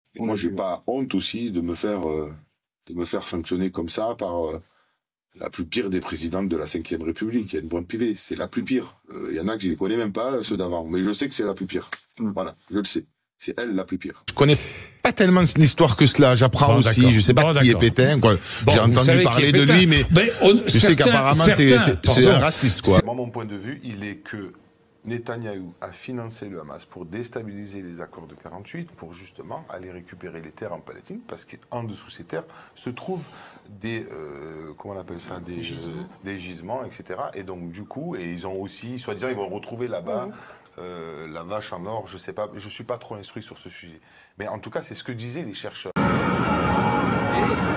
Et moi, j'ai pas honte aussi de me faire sanctionner comme ça par la plus pire des présidentes de la Ve République. Il y a une bonne privée, c'est la plus pire. Il y en a que je les connais même pas, ceux d'avant, mais je sais que c'est la plus pire. Voilà, je le sais. C'est elle la plus pire. Je connais pas tellement l'histoire que cela, j'apprends aussi, je sais pas qui est Pétain, quoi. J'ai entendu parler de lui, mais je sais qu'apparemment c'est un raciste, quoi. Moi, mon point de vue, il est que Netanyahou a financé le Hamas pour déstabiliser les accords de 48, pour justement aller récupérer les terres en Palestine, parce qu'en dessous ces terres se trouvent des, comment on appelle ça, des gisements, etc. Et donc du coup, et ils ont aussi, soi-disant, ils vont retrouver là-bas la vache en or. Je sais pas, je suis pas trop instruit sur ce sujet, mais en tout cas, c'est ce que disaient les chercheurs.